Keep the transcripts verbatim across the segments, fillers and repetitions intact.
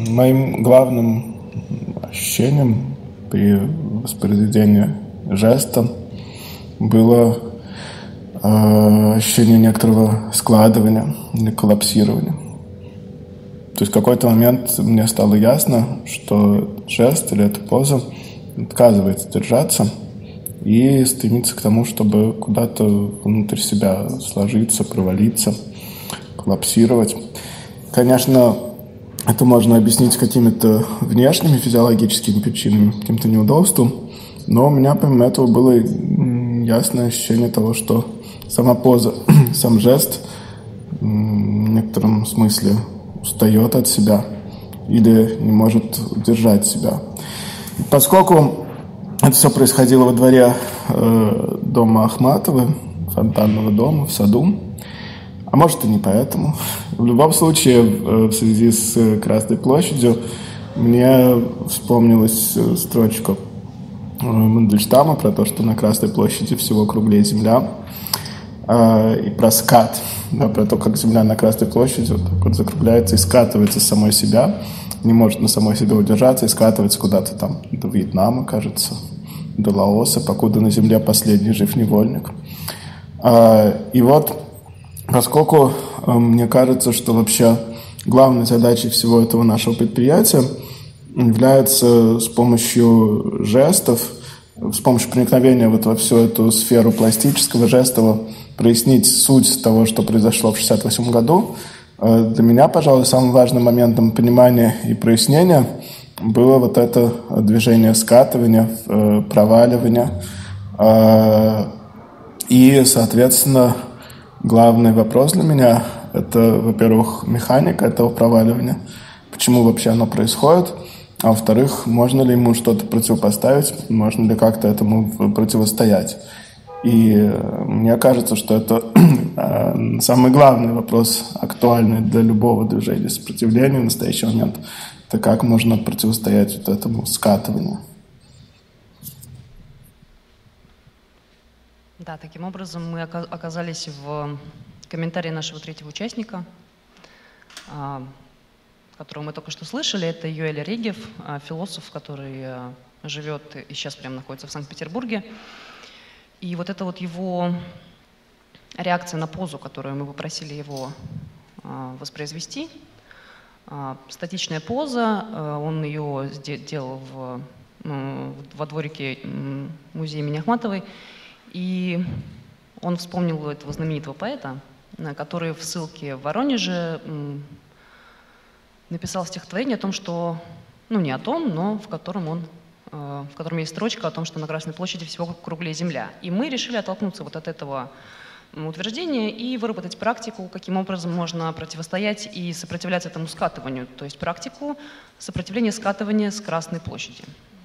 Моим главным ощущением при воспроизведении жеста было э, ощущение некоторого складывания или коллапсирования. То есть в какой-то момент мне стало ясно, что жест или эта поза отказывается держаться и стремится к тому, чтобы куда-то внутрь себя сложиться, провалиться, коллапсировать. Конечно, это можно объяснить какими-то внешними физиологическими причинами, каким-то неудобством, но у меня помимо этого было ясное ощущение того, что сама поза, сам жест в некотором смысле устает от себя или не может удержать себя. Поскольку это все происходило во дворе э, дома Ахматовой, фонтанного дома, в саду, а может и не поэтому. В любом случае, в связи с Красной площадью, мне вспомнилась строчка Мандельштама про то, что на Красной площади всего круглее земля, и про скат, да, про то, как земля на Красной площади вот так вот закругляется и скатывается с самой себя, не может на самой себе удержаться и скатывается куда-то там до Вьетнама, кажется, до Лаоса, покуда на земле последний жив невольник. И вот, поскольку э, мне кажется, что вообще главной задачей всего этого нашего предприятия является с помощью жестов, с помощью проникновения вот во всю эту сферу пластического, жестового, прояснить суть того, что произошло в шестьдесят восьмом году, э, для меня, пожалуй, самым важным моментом понимания и прояснения было вот это движение скатывания, э, проваливания э, и, соответственно, главный вопрос для меня – это, во-первых, механика этого проваливания, почему вообще оно происходит, а во-вторых, можно ли ему что-то противопоставить, можно ли как-то этому противостоять. И мне кажется, что это самый главный вопрос, актуальный для любого движения сопротивления в настоящий момент, это как можно противостоять вот этому скатыванию. Да, таким образом мы оказались в комментарии нашего третьего участника, которого мы только что слышали. Это Юэль Регев, философ, который живет и сейчас прямо находится в Санкт-Петербурге. И вот это вот его реакция на позу, которую мы попросили его воспроизвести. Статичная поза, он ее делал в, во дворике музея имени Ахматовой. И он вспомнил этого знаменитого поэта, который в ссылке в Воронеже написал стихотворение о том, что, ну не о том, но в котором он, в котором есть строчка о том, что на Красной площади всего круглее земля. И мы решили оттолкнуться вот от этого утверждения и выработать практику, каким образом можно противостоять и сопротивляться этому скатыванию, то есть практику сопротивления скатывания с Красной площади.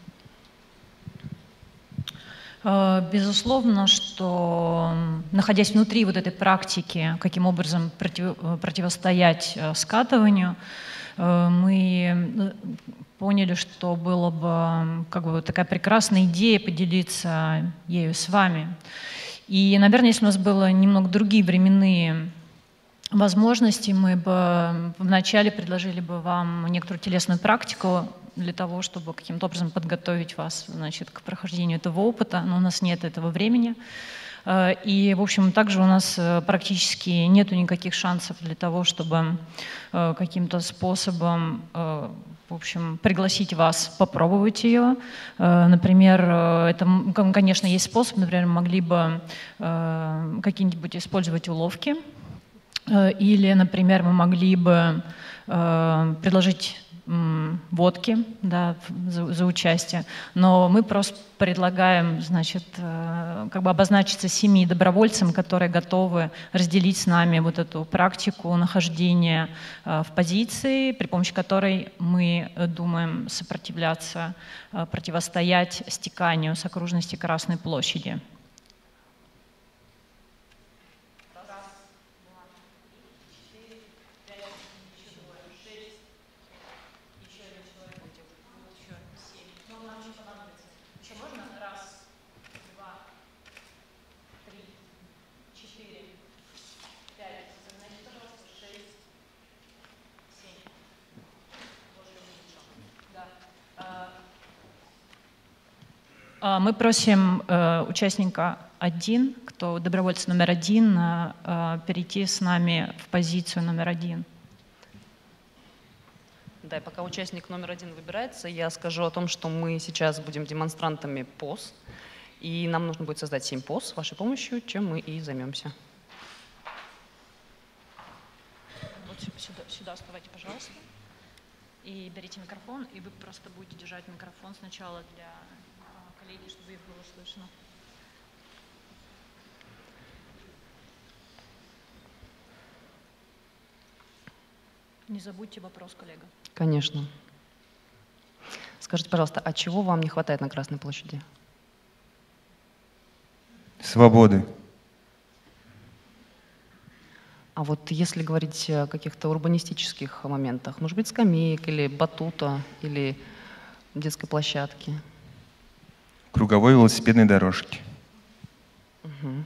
Безусловно, что находясь внутри вот этой практики, каким образом против, противостоять скатыванию, мы поняли, что было бы как бы такая прекрасная идея поделиться ею с вами. И, наверное, если у нас было немного другие временные возможности, мы бы вначале предложили бы вам некоторую телесную практику для того, чтобы каким-то образом подготовить вас, значит, к прохождению этого опыта, но у нас нет этого времени. И, в общем, также у нас практически нету никаких шансов для того, чтобы каким-то способом, в общем, пригласить вас попробовать ее. Например, это, конечно, есть способ, например, могли бы какие-нибудь использовать уловки, или, например, мы могли бы предложить водки, да, за, за участие, но мы просто предлагаем, значит, как бы обозначиться семи добровольцам, которые готовы разделить с нами вот эту практику нахождения в позиции, при помощи которой мы думаем сопротивляться, противостоять стеканию с окружности Красной площади. Мы просим участника один, кто добровольец номер один, перейти с нами в позицию номер один. Да, и пока участник номер один выбирается, я скажу о том, что мы сейчас будем демонстрантами поз, и нам нужно будет создать семь поз с вашей помощью, чем мы и займемся. Вот сюда, сюда вставайте, пожалуйста, и берите микрофон, и вы просто будете держать микрофон сначала для коллеги, чтобы их было слышно. Не забудьте вопрос, коллега. Конечно. Скажите, пожалуйста, а чего вам не хватает на Красной площади? Свободы. А вот если говорить о каких-то урбанистических моментах, может быть, скамеек или батута, или детской площадки? Круговой велосипедной дорожки. Угу.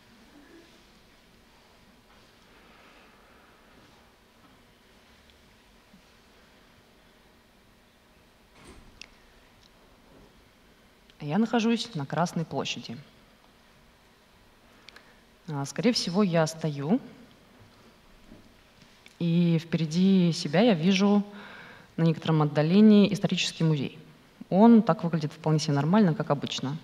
Я нахожусь на Красной площади. Скорее всего, я стою, и впереди себя я вижу на некотором отдалении исторический музей. Он так выглядит вполне себе нормально, как обычно.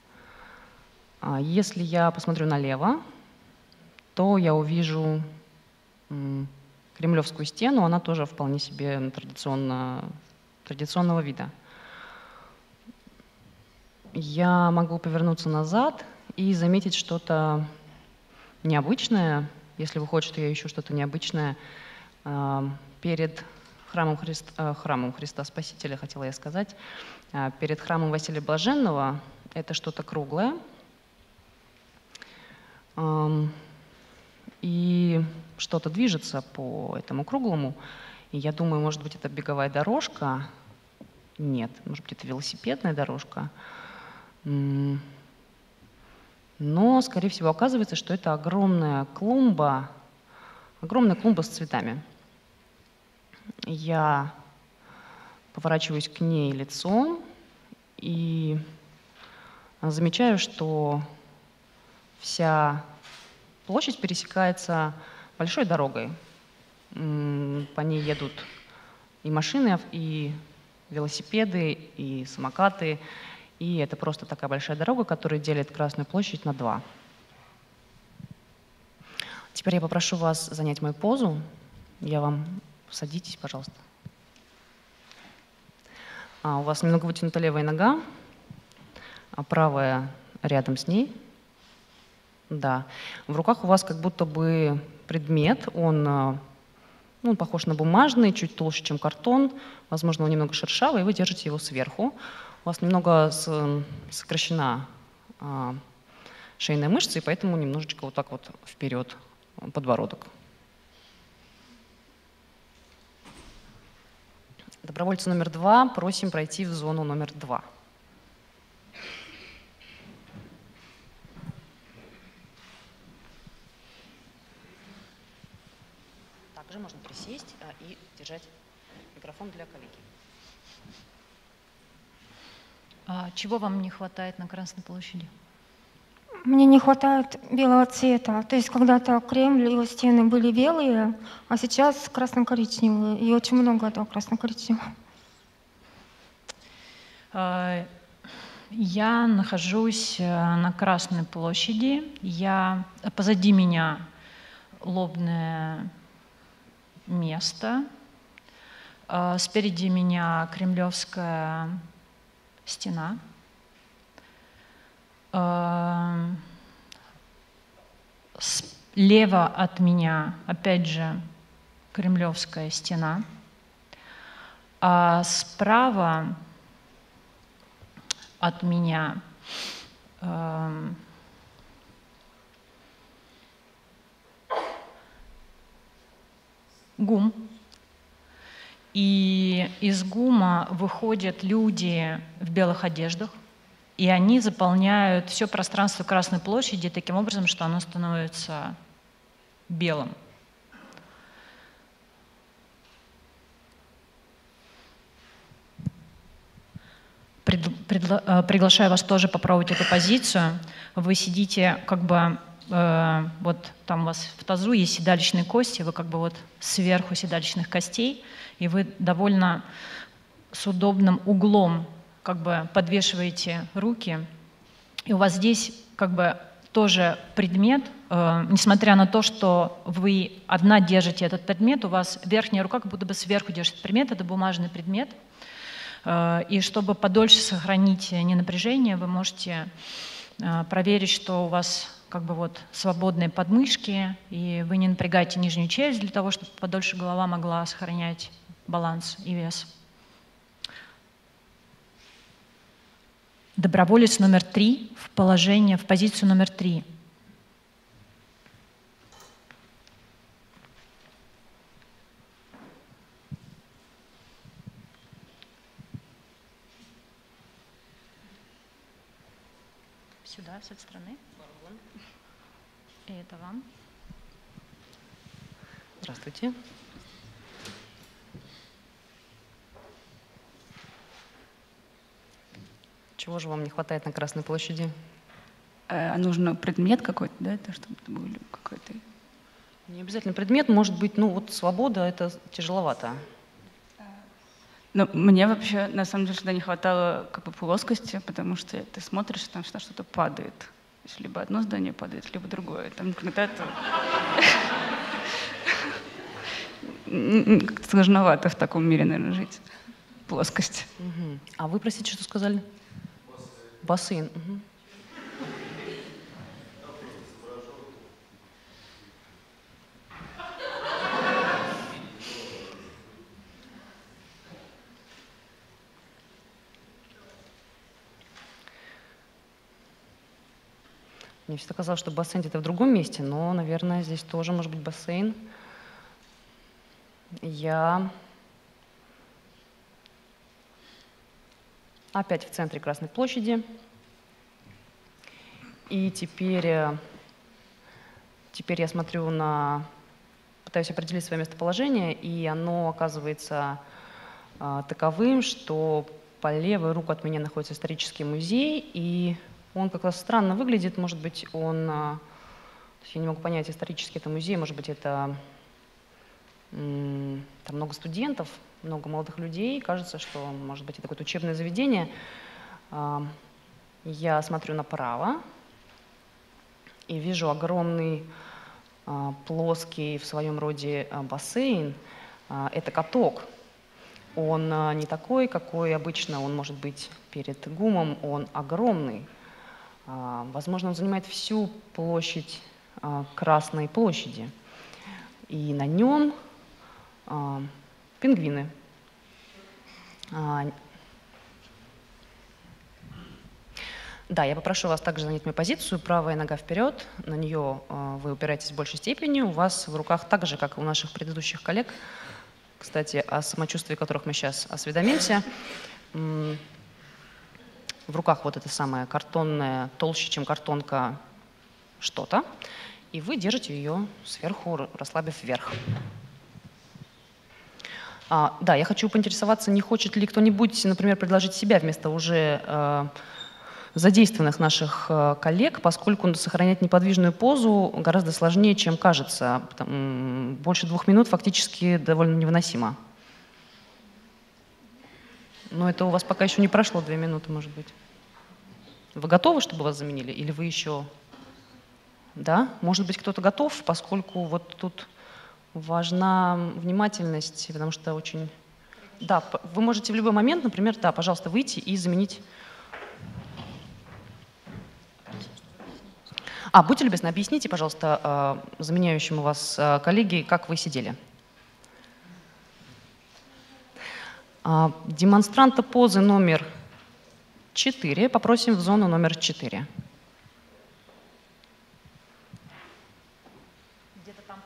Если я посмотрю налево, то я увижу Кремлевскую стену, она тоже вполне себе традиционно, традиционного вида. Я могу повернуться назад и заметить что-то необычное. Если выходит, что я ищу что-то необычное, перед храмом Христа, храмом Христа Спасителя, хотела я сказать, перед храмом Василия Блаженного, это что-то круглое. И что-то движется по этому круглому. И я думаю, может быть, это беговая дорожка. Нет, может быть, это велосипедная дорожка. Но, скорее всего, оказывается, что это огромная клумба, огромная клумба с цветами. Я поворачиваюсь к ней лицом и замечаю, что вся площадь пересекается большой дорогой. По ней едут и машины, и велосипеды, и самокаты. И это просто такая большая дорога, которая делит Красную площадь на два. Теперь я попрошу вас занять мою позу. Я вам... Садитесь, пожалуйста. А, у вас немного вытянута левая нога, а правая рядом с ней. Да. В руках у вас как будто бы предмет, он, ну, он похож на бумажный, чуть толще, чем картон. Возможно, он немного шершавый, и вы держите его сверху. У вас немного сокращена а, шейная мышца, и поэтому немножечко вот так вот вперед подбородок. Добровольца номер два просим пройти в зону номер два. Также можно присесть а, и держать микрофон для коллеги. А чего вам не хватает на Красной площади? Мне не хватает белого цвета. То есть когда-то Кремль, его стены были белые, а сейчас красно-коричневые. И очень много этого красно-коричневого. Я нахожусь на Красной площади. Я, позади меня лобное место. Спереди меня Кремлевская стена. Слева от меня, опять же, Кремлевская стена. А справа от меня э, ГУМ. И из ГУМа выходят люди в белых одеждах, и они заполняют все пространство Красной площади таким образом, что оно становится белым. Пред, приглашаю вас тоже попробовать эту позицию. Вы сидите как бы, э, вот там у вас в тазу есть седалищные кости, вы как бы вот сверху седалищных костей, и вы довольно с удобным углом как бы подвешиваете руки. И у вас здесь как бы тоже предмет, э, несмотря на то, что вы одна держите этот предмет, у вас верхняя рука как будто бы сверху держит предмет, это бумажный предмет. Э, и чтобы подольше сохранить ненапряжение, вы можете э, проверить, что у вас как бы вот свободные подмышки, и вы не напрягаете нижнюю челюсть для того, чтобы подольше голова могла сохранять баланс и вес. Доброволец номер три в положение, в позицию номер три. Сюда, с этой стороны. И это вам. Здравствуйте. Чего же вам не хватает на Красной площади? А нужно предмет какой-то, да, это чтобы это был какой-то? Не обязательно предмет, может быть, ну вот свобода, это тяжеловато. Но мне вообще, на самом деле, всегда не хватало как бы плоскости, потому что ты смотришь, там всегда что-то падает. То есть либо одно здание падает, либо другое. Там когда это... Как-то сложновато в таком мире, наверное, жить. Плоскость. Угу. А вы, простите, что сказали? Бассейн. Угу. Мне всегда казалось, что бассейн где-то в другом месте, но, наверное, здесь тоже может быть бассейн. Я опять в центре Красной площади. И теперь, теперь я смотрю на... Пытаюсь определить свое местоположение, и оно оказывается а, таковым, что по левую руку от меня находится исторический музей, и он как раз странно выглядит. Может быть, он... А, я не могу понять, исторический это музей, может быть, это... М, там много студентов, много молодых людей. Кажется, что, может быть, это какое-то учебное заведение. А, я смотрю направо и вижу огромный а, плоский в своем роде а, бассейн. А, это каток. Он а, не такой, какой обычно он может быть перед ГУМом, он огромный. А, возможно, он занимает всю площадь а, Красной площади. И на нем а, пингвины. А, Да, я попрошу вас также занять мою позицию. Правая нога вперед, на нее э, вы упираетесь в большей степени. У вас в руках так же, как и у наших предыдущих коллег, кстати, о самочувствии которых мы сейчас осведомимся. В руках вот это самое картонное, толще, чем картонка, что-то. И вы держите ее сверху, расслабив вверх. А, да, я хочу поинтересоваться, не хочет ли кто-нибудь, например, предложить себя вместо уже... Э, задействованных наших коллег, поскольку сохранять неподвижную позу гораздо сложнее, чем кажется. Больше двух минут фактически довольно невыносимо. Но это у вас пока еще не прошло две минуты, может быть. Вы готовы, чтобы вас заменили? Или вы еще... Да? Может быть, кто-то готов, поскольку вот тут важна внимательность, потому что очень... Да, вы можете в любой момент, например, да, пожалуйста, выйти и заменить... А, будьте любезны, объясните, пожалуйста, заменяющему вас коллеге, как вы сидели. Демонстранта позы номер четыре попросим в зону номер четыре. Где-то там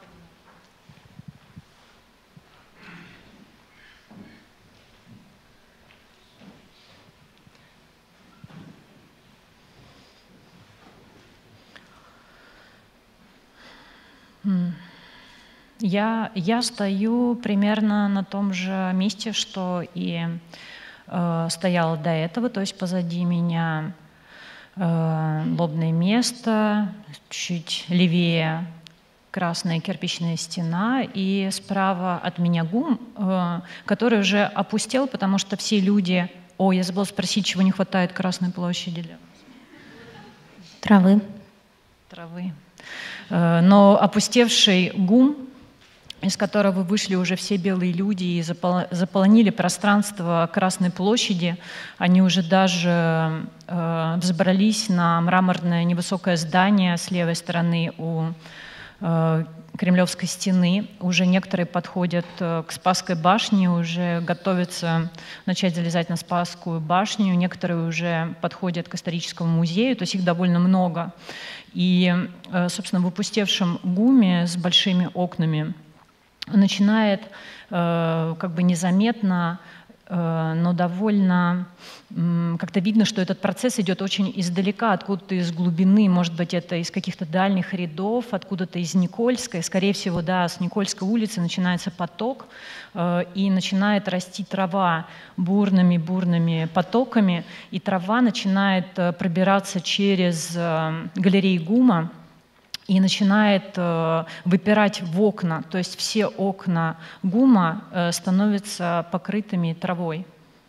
Я, я стою примерно на том же месте, что и э, стояла до этого, то есть позади меня э, лобное место, чуть левее красная кирпичная стена, и справа от меня ГУМ, э, который уже опустел, потому что все люди... О, я забыла спросить, чего не хватает Красной площади для вас? Травы. Травы. Э, но опустевший ГУМ, из которого вышли уже все белые люди и заполонили пространство Красной площади. Они уже даже э, взобрались на мраморное невысокое здание с левой стороны у э, Кремлевской стены. Уже некоторые подходят э, к Спасской башне, уже готовятся начать залезать на Спасскую башню. Некоторые уже подходят к историческому музею, то есть их довольно много. И, э, собственно, в опустевшем ГУМе с большими окнами начинает э, как бы незаметно, э, но довольно э, как-то видно, что этот процесс идет очень издалека, откуда-то из глубины, может быть, это из каких-то дальних рядов, откуда-то из Никольской, скорее всего, да, с Никольской улицы начинается поток, э, и начинает расти трава бурными-бурными потоками, и трава начинает э, пробираться через э, галереи ГУМа, и начинает э, выпирать в окна, то есть все окна ГУМа э, становятся покрытыми травой.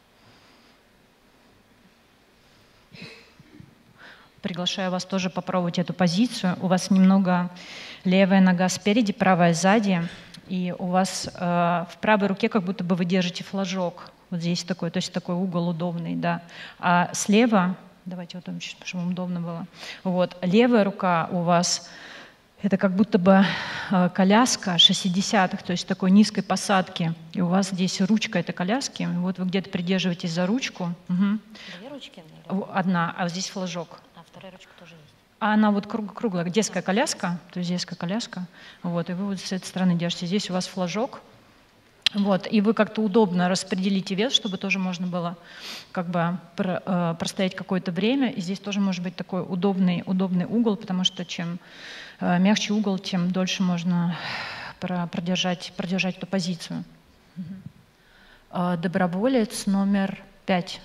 Приглашаю вас тоже попробовать эту позицию. У вас немного левая нога спереди, правая сзади, и у вас э, в правой руке как будто бы вы держите флажок. Вот здесь такой, то есть такой угол удобный, да. А слева, давайте вот чуть, чтобы вам удобно было. Вот, левая рука у вас это как будто бы э, коляска шестидесятых, то есть такой низкой посадки. И у вас здесь ручка этой коляски. Вот вы где-то придерживаетесь за ручку. Угу. Две ручки? Одна, а здесь флажок. А вторая ручка тоже есть. А она вот круг, круглая, детская коляска, то есть детская коляска. Вот, и вы вот с этой стороны держите. Здесь у вас флажок. Вот, и вы как-то удобно распределите вес, чтобы тоже можно было как бы про, э, простоять какое-то время. И здесь тоже может быть такой удобный, удобный угол, потому что чем э, мягче угол, тем дольше можно про, продержать, продержать эту позицию. Угу. Э, доброволец номер пять.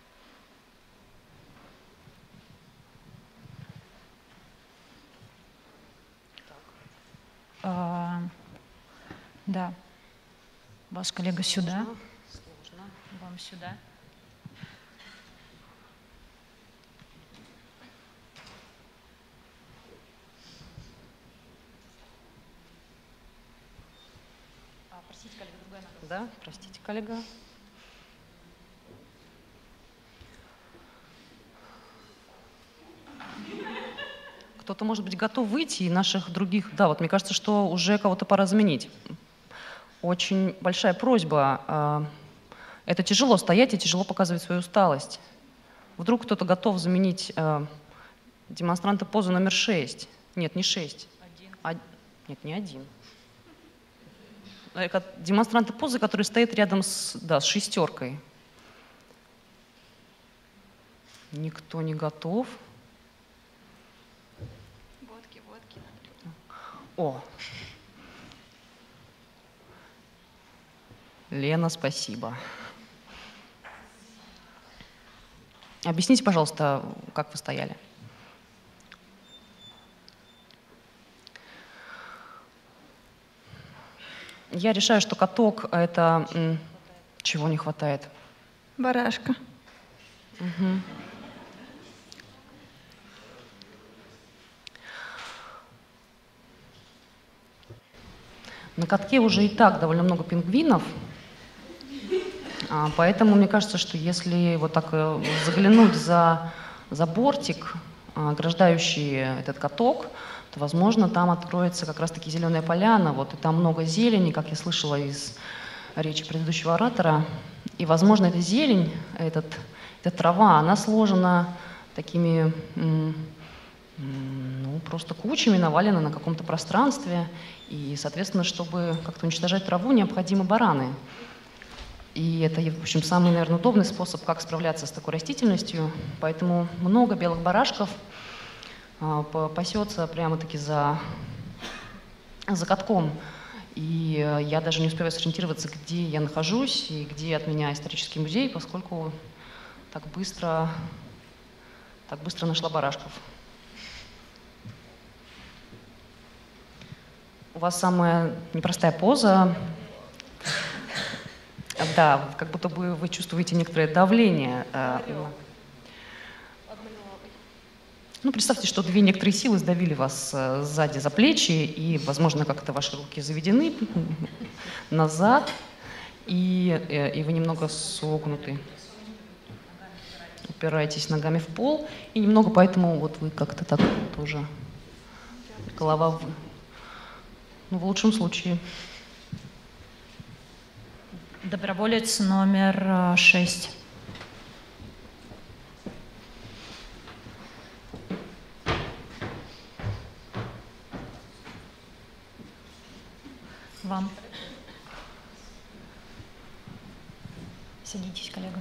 Э, да. Ваш коллега сюда. Сложно. Вам сюда. А, простите, коллега, другая нога. Да, простите, коллега. Кто-то, может быть, готов выйти, и наших других... Да, вот мне кажется, что уже кого-то пора заменить. Очень большая просьба. Это тяжело стоять и тяжело показывать свою усталость. Вдруг кто-то готов заменить демонстранта позы номер шесть. Нет, не шесть. Один. А... Нет, не один. Демонстранты позы, который стоит рядом с, да, с шестеркой. Никто не готов. Водки, водки. О! Лена, спасибо. Объясните, пожалуйста, как вы стояли. Я решаю, что каток — это... М, чего не хватает? Барашка. Угу. На катке уже и так довольно много пингвинов, поэтому мне кажется, что если вот так заглянуть за, за бортик, ограждающий этот каток, то, возможно, там откроется как раз-таки зеленая поляна, вот, и там много зелени, как я слышала из речи предыдущего оратора, и, возможно, эта зелень, этот, эта трава, она сложена такими... ну, просто кучами навалено на каком-то пространстве. И, соответственно, чтобы как-то уничтожать траву, необходимы бараны. И это, в общем, самый, наверное, удобный способ, как справляться с такой растительностью. Поэтому много белых барашков а, пасется прямо-таки за, за катком. И я даже не успеваю сориентироваться, где я нахожусь и где от меня исторический музей, поскольку так быстро, так быстро нашла барашков. У вас самая непростая поза. Да, как будто бы вы чувствуете некоторое давление. Ну, представьте, что две некоторые силы сдавили вас сзади за плечи, и, возможно, как-то ваши руки заведены назад, и, и вы немного согнуты. Упираетесь ногами в пол, и немного поэтому вот вы как-то так тоже, голова, в, ну, в лучшем случае. Доброволец номер шесть. Вам. Садитесь, коллега.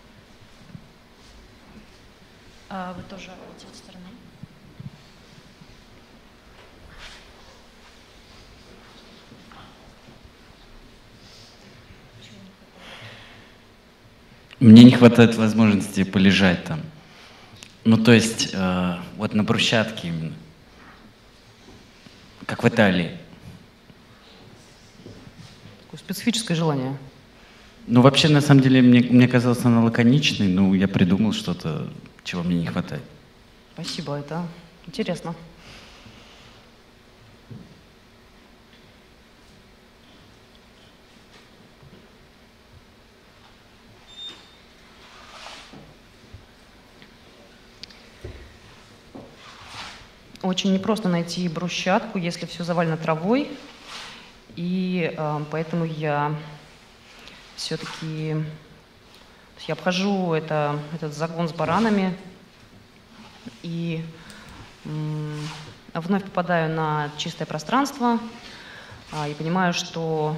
А вы тоже с этой стороны? Мне не хватает возможности полежать там. Ну, то есть, э, вот на брусчатке именно. Как в Италии. Такое специфическое желание. Ну, вообще, на самом деле, мне, мне казалось, она лаконичной, но я придумал что-то, чего мне не хватает. Спасибо, это интересно. Очень непросто найти брусчатку, если все завалено травой, и э, поэтому я все-таки я обхожу это, этот загон с баранами и м, вновь попадаю на чистое пространство э, и понимаю, что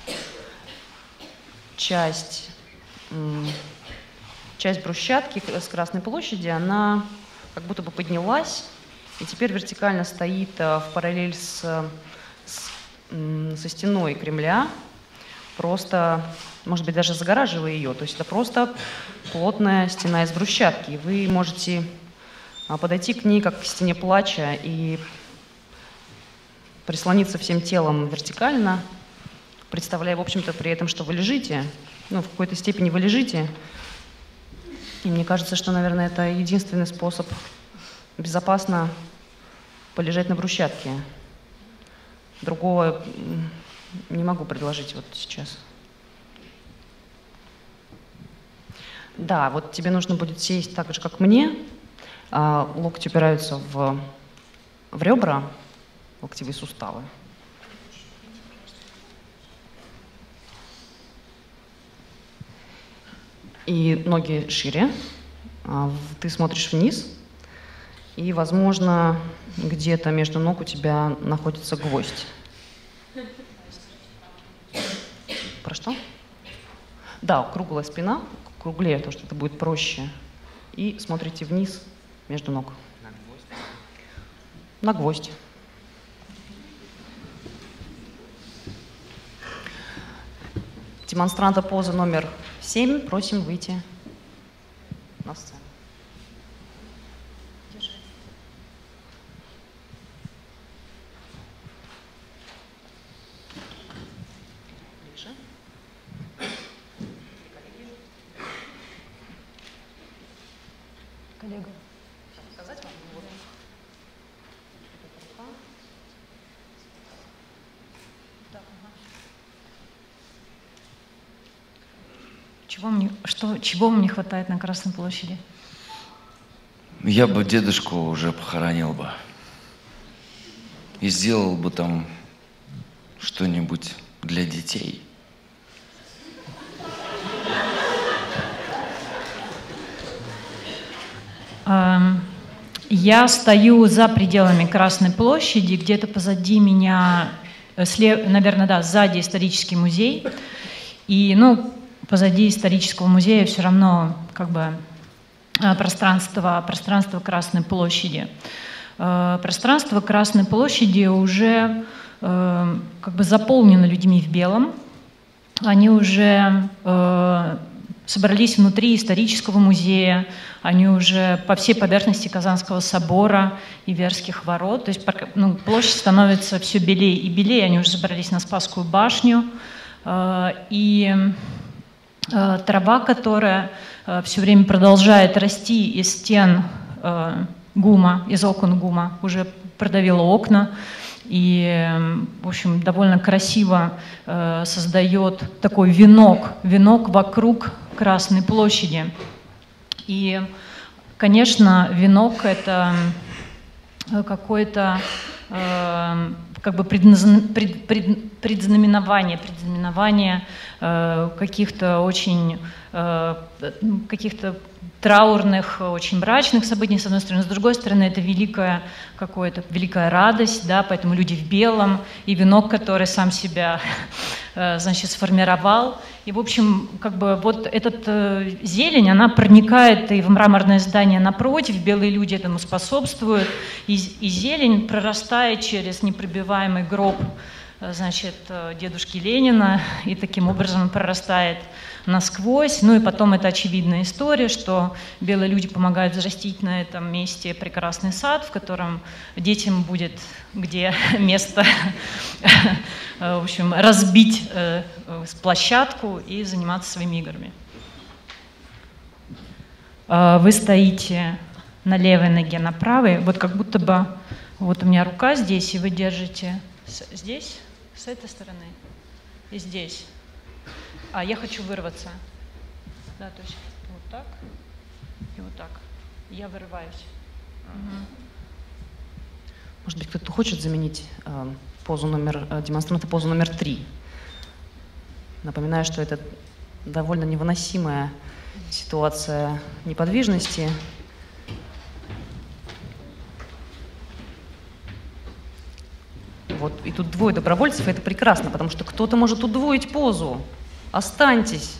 часть, м, часть брусчатки с Красной площади, она как будто бы поднялась, и теперь вертикально стоит в параллель с, с, со стеной Кремля, просто, может быть, даже загораживая ее. То есть это просто плотная стена из брусчатки. Вы можете подойти к ней, как к стене плача, и прислониться всем телом вертикально, представляя, в общем-то, при этом, что вы лежите. Ну, в какой-то степени вы лежите. И мне кажется, что, наверное, это единственный способ безопасно полежать на брусчатке. Другого не могу предложить вот сейчас. Да, вот тебе нужно будет сесть так же, как мне. А, локти упираются в, в ребра, локтевые суставы. И ноги шире. А, ты смотришь вниз. И, возможно, где-то между ног у тебя находится гвоздь. Про что? Да, круглая спина, круглее, потому что это будет проще. И смотрите вниз между ног. На гвоздь? На гвоздь. Демонстранта позы номер семь просим выйти на сцену. Коллега. Сказать вам? Вот. Да, ага. Чего мне, что, чего вам не хватает на Красной площади? Я бы дедушку уже похоронил бы. И сделал бы там что-нибудь для детей. Я стою за пределами Красной площади, где-то позади меня, слева, наверное, да, сзади исторический музей. И, ну, позади исторического музея все равно как бы пространство, пространство Красной площади. Пространство Красной площади уже э, как бы заполнено людьми в белом. Они уже э, собрались внутри исторического музея, они уже по всей поверхности Казанского собора и Верских ворот. То есть ну, площадь становится все белее и белее. Они уже забрались на Спасскую башню. Э, и э, трава, которая э, все время продолжает расти из стен э, ГУМа, из окон ГУМа, уже продавила окна. И, в общем, довольно красиво э, создает такой венок, венок вокруг Красной площади. И, конечно, венок — это какое-то э, как бы предназна, пред, пред, предзнаменование, предзнаменование э, каких-то очень э, каких-то траурных, очень мрачных событий, с одной стороны, с другой стороны, это великая какая-то великая радость, да, поэтому люди в белом, и венок, который сам себя, значит, сформировал. И, в общем, как бы вот эта зелень, она проникает и в мраморное здание напротив, белые люди этому способствуют, и, и зелень прорастает через непробиваемый гроб, значит, дедушки Ленина, и таким образом прорастает насквозь. Ну и потом это очевидная история, что белые люди помогают взрастить на этом месте прекрасный сад, в котором детям будет где место, в общем, разбить площадку и заниматься своими играми. Вы стоите на левой ноге, на правой, вот как будто бы вот у меня рука здесь, и вы держите здесь, с этой стороны, и здесь. А я хочу вырваться. Да, то есть вот так и вот так. Я вырываюсь. Угу. Может быть, кто-то хочет заменить э, позу номер, э, демонстранта позу номер три. Напоминаю, что это довольно невыносимая ситуация неподвижности. Вот, и тут двое добровольцев, и это прекрасно, потому что кто-то может удвоить позу. Останьтесь.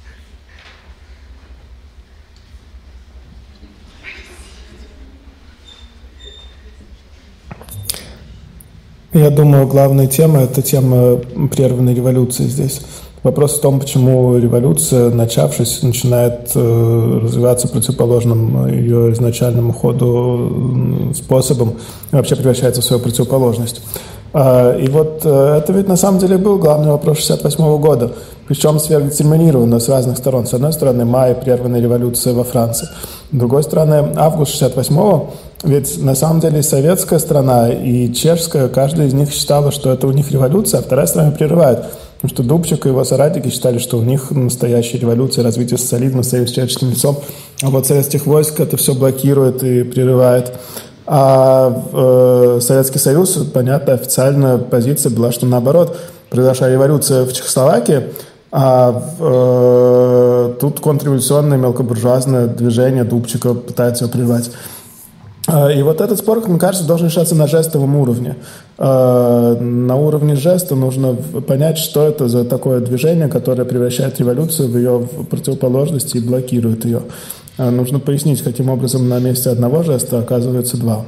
Я думаю, главная тема – это тема прерванной революции здесь. Вопрос в том, почему революция, начавшись, начинает э, развиваться противоположным ее изначальному ходу способом и вообще превращается в свою противоположность. А, и вот э, это ведь на самом деле был главный вопрос шестьдесят восьмого года, причем сверхдетерминированно с разных сторон. С одной стороны, май, прерванная революция во Франции. С другой стороны, август шестьдесят восьмого, ведь на самом деле советская страна и чешская, каждая из них считала, что это у них революция, а вторая страна прерывает. Потому что Дубчик и его соратники считали, что у них настоящая революция, развитие социализма, союз с человеческим лицом. А вот советских войск это все блокирует и прерывает. А э, Советский Союз, понятно, официальная позиция была, что наоборот, произошла революция в Чехословакии, а э, тут контрреволюционное мелкобуржуазное движение Дубчика пытается его прервать. И вот этот спор, мне кажется, должен решаться на жестовом уровне. На уровне жеста нужно понять, что это за такое движение, которое превращает революцию в ее противоположность и блокирует ее. Нужно пояснить, каким образом на месте одного жеста оказывается два.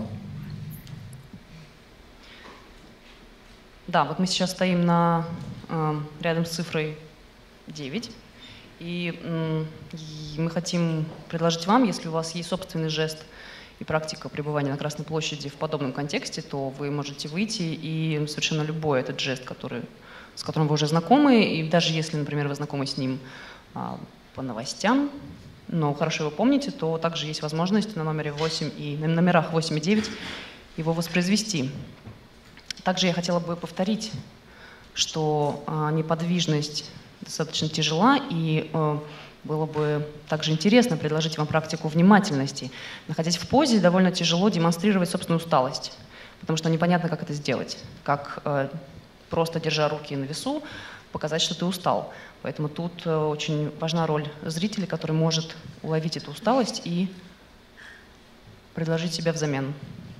Да, вот мы сейчас стоим на, э, рядом с цифрой девять. И, э, и мы хотим предложить вам, если у вас есть собственный жест и практика пребывания на Красной площади в подобном контексте, то вы можете выйти и совершенно любой этот жест, который, с которым вы уже знакомы, и даже если, например, вы знакомы с ним а, по новостям, но хорошо его помните, то также есть возможность на номере восемь и на номерах восемь и девять его воспроизвести. Также я хотела бы повторить, что а, неподвижность достаточно тяжела, и а, было бы также интересно предложить вам практику внимательности. Находясь в позе, довольно тяжело демонстрировать собственную усталость, потому что непонятно, как это сделать. Как э, просто держа руки на весу, показать, что ты устал. Поэтому тут э, очень важна роль зрителя, который может уловить эту усталость и предложить себя взамен.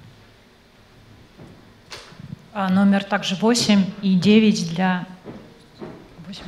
А номер также восемь и девять для... восемь.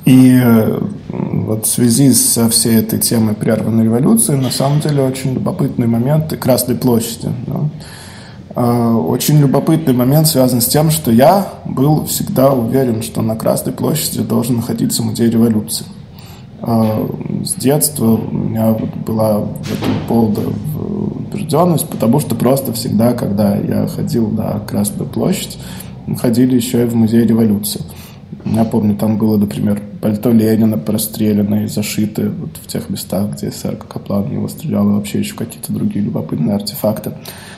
И вот в связи со всей этой темой прерванной революции, на самом деле, очень любопытный момент и Красной площади. Да. Очень любопытный момент связан с тем, что я был всегда уверен, что на Красной площади должен находиться музей революции. С детства у меня была в этом полная убежденность, потому что просто всегда, когда я ходил на Красную площадь, мы ходили еще и в музей революции. Я помню, там было, например, пальто Ленина простреленное и зашитое вот в тех местах, где эс эр Каплан его стрелял, и вообще еще какие-то другие любопытные артефакты.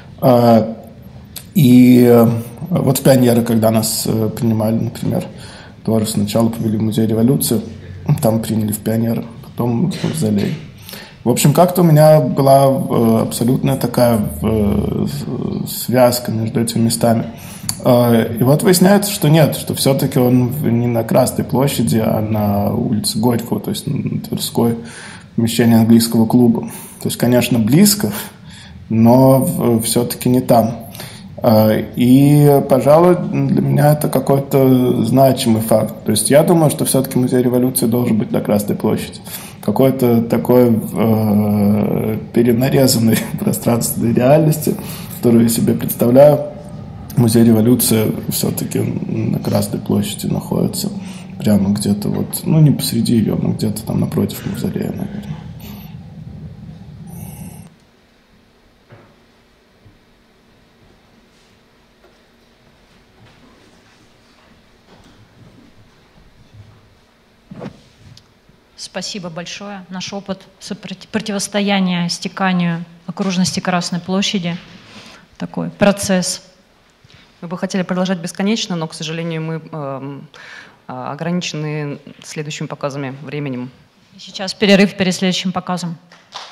И вот в Пионеры, когда нас принимали, например, тоже сначала повели в музей революции, там приняли в Пионеры, потом в Мавзолей. В общем, как-то у меня была абсолютная такая связка между этими местами. И вот выясняется, что нет, что все-таки он не на Красной площади, а на улице Горького, то есть на Тверской, помещении английского клуба. То есть, конечно, близко, но все-таки не там. И, пожалуй, для меня это какой-то значимый факт. То есть я думаю, что все-таки музей революции должен быть на Красной площади. Какой-то такой э, перенарезанной пространственной реальности, которую я себе представляю, музей революции все-таки на Красной площади находится. Прямо где-то вот, ну не посреди ее, но где-то там напротив мавзолея, наверное. Спасибо большое. Наш опыт противостояния стеканию окружности Красной площади, такой процесс. Мы бы хотели продолжать бесконечно, но, к сожалению, мы э, ограничены следующими показами, временем. Сейчас перерыв перед следующим показом.